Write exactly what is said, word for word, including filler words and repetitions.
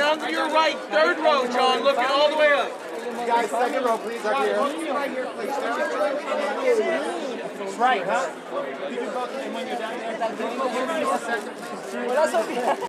down to your right, third row, John, looking all the way up. Guys, second row, please, up here. Right, huh? You can both, and when you're down there,